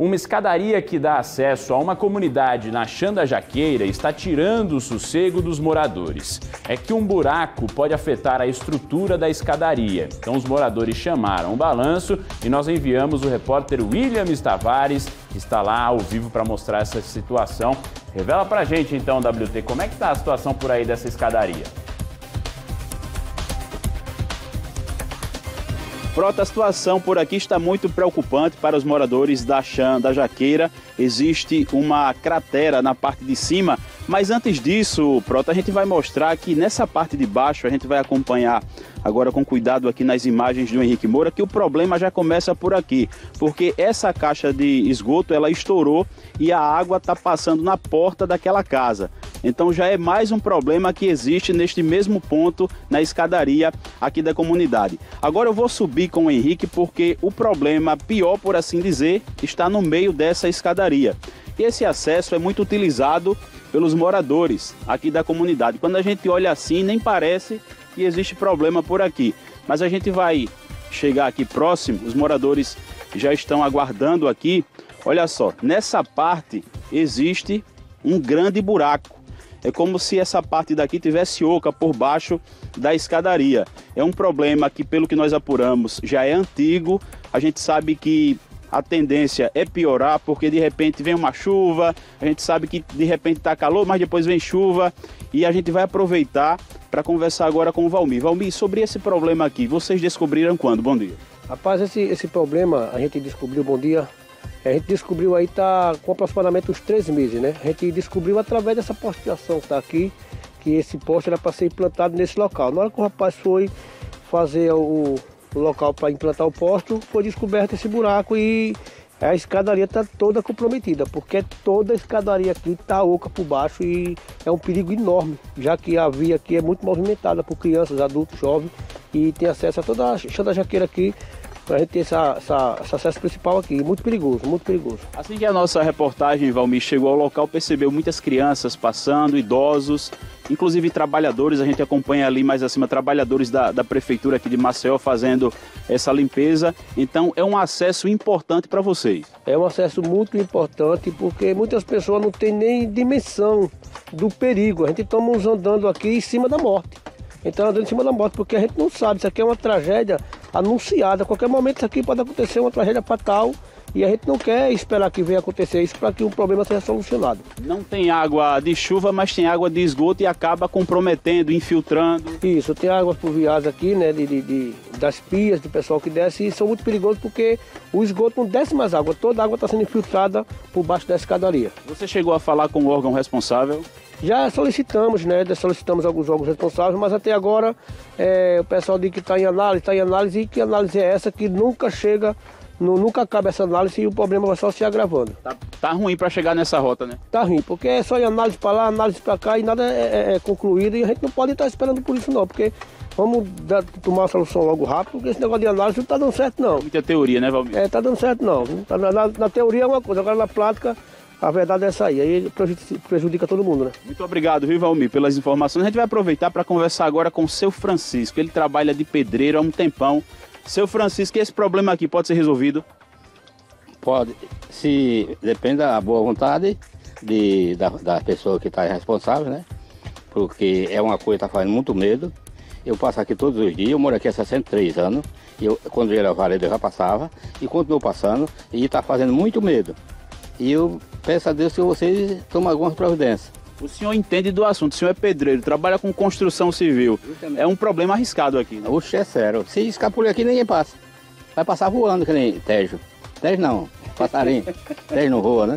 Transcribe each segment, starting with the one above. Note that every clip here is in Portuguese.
Uma escadaria que dá acesso a uma comunidade na Xanda Jaqueira está tirando o sossego dos moradores. É que um buraco pode afetar a estrutura da escadaria. Então os moradores chamaram o balanço e nós enviamos o repórter William Tavares, que está lá ao vivo para mostrar essa situação. Revela pra gente então, WT, como é que está a situação por aí dessa escadaria? Prota, a situação por aqui está muito preocupante para os moradores da Xanda Jaqueira. Existe uma cratera na parte de cima, mas antes disso, Prota, a gente vai mostrar que nessa parte de baixo, a gente vai acompanhar agora com cuidado aqui nas imagens do Henrique Moura, que o problema já começa por aqui, porque essa caixa de esgoto, ela estourou e a água está passando na porta daquela casa. Então já é mais um problema que existe neste mesmo ponto na escadaria aqui da comunidade. Agora eu vou subir com o Henrique porque o problema pior, por assim dizer, está no meio dessa escadaria. E esse acesso é muito utilizado pelos moradores aqui da comunidade. Quando a gente olha assim, nem parece que existe problema por aqui. Mas a gente vai chegar aqui próximo, os moradores já estão aguardando aqui. Olha só, nessa parte existe um grande buraco. É como se essa parte daqui tivesse oca por baixo da escadaria. É um problema que, pelo que nós apuramos, já é antigo. A gente sabe que a tendência é piorar, porque de repente vem uma chuva, a gente sabe que de repente está calor, mas depois vem chuva. E a gente vai aproveitar para conversar agora com o Valmir. Valmir, sobre esse problema aqui, vocês descobriram quando? Bom dia. Rapaz, esse problema a gente descobriu, bom dia. A gente descobriu aí, tá com aproximadamente uns 3 meses, né? A gente descobriu através dessa postação que está aqui, que esse poste era para ser implantado nesse local. Na hora que o rapaz foi fazer o local para implantar o poste, foi descoberto esse buraco e a escadaria está toda comprometida, porque toda a escadaria aqui está oca por baixo e é um perigo enorme, já que a via aqui é muito movimentada por crianças, adultos, jovens, e tem acesso a toda a Xanda Jaqueira aqui. A gente tem esse acesso principal aqui, muito perigoso, muito perigoso. Assim que a nossa reportagem, Valmir, chegou ao local, percebeu muitas crianças passando, idosos, inclusive trabalhadores. A gente acompanha ali mais acima trabalhadores da prefeitura aqui de Maceió fazendo essa limpeza. Então é um acesso importante para vocês. É um acesso muito importante porque muitas pessoas não têm nem dimensão do perigo. A gente estamos andando aqui em cima da morte. Então andando em cima da morte, porque a gente não sabe, isso aqui é uma tragédia anunciada. A qualquer momento isso aqui pode acontecer uma tragédia fatal e a gente não quer esperar que venha acontecer isso para que o problema seja solucionado. Não tem água de chuva, mas tem água de esgoto e acaba comprometendo, infiltrando. Isso, tem águas pluviais aqui, né, das pias, do pessoal que desce, e são muito perigosos porque o esgoto não desce mais água, toda a água está sendo infiltrada por baixo da escadaria. Você chegou a falar com o órgão responsável? Já solicitamos, né? Solicitamos alguns órgãos responsáveis, mas até agora o pessoal diz que está em análise, e que análise é essa que nunca chega, nunca acaba essa análise e o problema vai só se agravando. Tá ruim para chegar nessa rota, né? Tá ruim, porque é só em análise para lá, análise para cá e nada é concluído e a gente não pode estar esperando por isso não, porque vamos tomar a solução logo rápido, porque esse negócio de análise não está dando certo não. Muita teoria, né, Valmir? Tá dando certo não. Na teoria é uma coisa, agora na prática a verdade é essa aí prejudica todo mundo, né? Muito obrigado, viu, Valmir, pelas informações. A gente vai aproveitar para conversar agora com o seu Francisco. Ele trabalha de pedreiro há um tempão. Seu Francisco, esse problema aqui pode ser resolvido? Pode, se depende da boa vontade da pessoa que está responsável, né? Porque é uma coisa que está fazendo muito medo. Eu passo aqui todos os dias, eu moro aqui há 63 anos. Quando eu era vareda eu já passava e continuo passando e está fazendo muito medo. E eu peço a Deus que vocês tomem algumas providências. O senhor entende do assunto, o senhor é pedreiro, trabalha com construção civil. É um problema arriscado aqui, né? Oxe, é sério. Se escapulir aqui, ninguém passa. Vai passar voando, que nem Tejo. Tejo não, passarinho. Tejo não voa, né?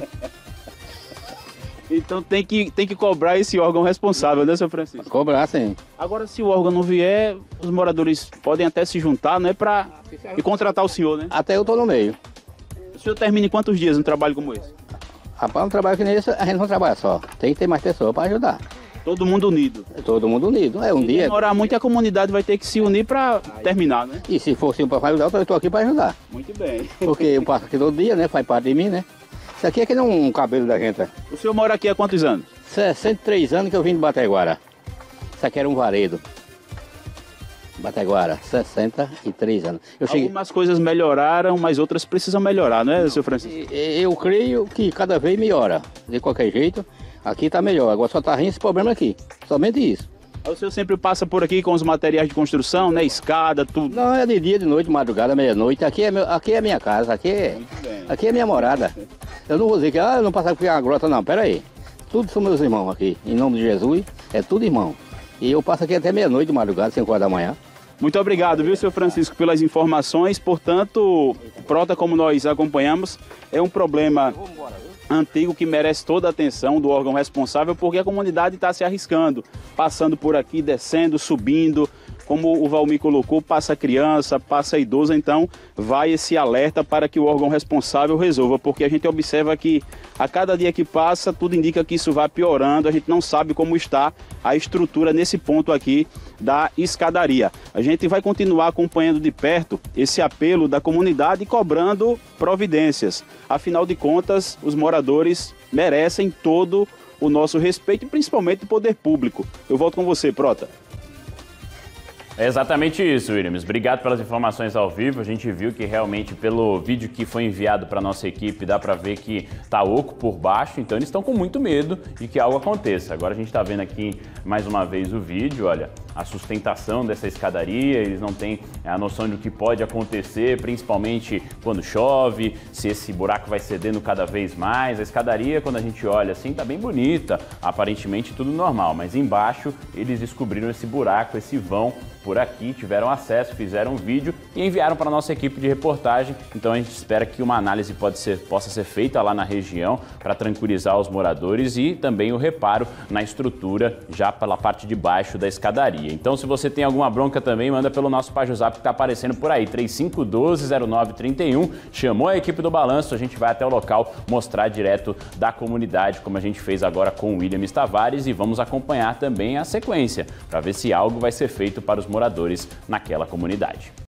Então tem que cobrar esse órgão responsável, né, seu Francisco? Cobrar, sim. Agora, se o órgão não vier, os moradores podem até se juntar, né, e contratar o senhor, né? Até eu estou no meio. O senhor termina em quantos dias um trabalho como esse? Rapaz, um trabalho que nem esse, a gente não trabalha só. Tem que ter mais pessoas para ajudar. Todo mundo unido? Todo mundo unido. É um se dia. Se demorar muito, a comunidade vai ter que se unir para terminar, né? E se for sim para ajudar, eu estou aqui para ajudar. Muito bem. Porque eu passo aqui todo dia, né? Faz parte de mim, né? Isso aqui é que não um cabelo da gente. O senhor mora aqui há quantos anos? 63 anos que eu vim de Bataguara. Isso aqui era um varedo. Bataguara, 63 anos. Algumas coisas melhoraram, mas outras precisam melhorar, não é, senhor Francisco? Eu creio que cada vez melhora. De qualquer jeito, aqui está melhor. Agora só está rindo esse problema aqui. Somente isso. O senhor sempre passa por aqui com os materiais de construção, né? Escada, tudo. Não, é de dia, de noite, madrugada, meia-noite. Aqui é minha casa, aqui é minha morada. Eu não vou dizer que eu não passar por uma grota, não. Pera aí. Tudo são meus irmãos aqui. Em nome de Jesus, é tudo irmão. E eu passo aqui até meia-noite, de madrugada, 5 horas da manhã. Muito obrigado, viu, senhor Francisco, pelas informações. Portanto, Prota, como nós acompanhamos, é um problema antigo que merece toda a atenção do órgão responsável, porque a comunidade está se arriscando, passando por aqui, descendo, subindo. Como o Valmir colocou, passa criança, passa idoso, então vai esse alerta para que o órgão responsável resolva, porque a gente observa que a cada dia que passa, tudo indica que isso vai piorando, a gente não sabe como está a estrutura nesse ponto aqui da escadaria. A gente vai continuar acompanhando de perto esse apelo da comunidade e cobrando providências. Afinal de contas, os moradores merecem todo o nosso respeito, principalmente do poder público. Eu volto com você, Prota. É exatamente isso, Williams. Obrigado pelas informações ao vivo. A gente viu que realmente pelo vídeo que foi enviado para a nossa equipe dá para ver que está oco por baixo, então eles estão com muito medo de que algo aconteça. Agora a gente está vendo aqui mais uma vez o vídeo, olha, a sustentação dessa escadaria, eles não têm a noção do que pode acontecer, principalmente quando chove, se esse buraco vai cedendo cada vez mais. A escadaria, quando a gente olha assim, está bem bonita, aparentemente tudo normal, mas embaixo eles descobriram esse buraco, esse vão por aqui, tiveram acesso, fizeram um vídeo e enviaram para a nossa equipe de reportagem. Então a gente espera que uma análise possa ser feita lá na região para tranquilizar os moradores e também o reparo na estrutura já pela parte de baixo da escadaria. Então se você tem alguma bronca também, manda pelo nosso PajuZap que está aparecendo por aí, 3512-0931. Chamou a equipe do Balanço, a gente vai até o local mostrar direto da comunidade, como a gente fez agora com o Williams Tavares, e vamos acompanhar também a sequência para ver se algo vai ser feito para os moradores naquela comunidade.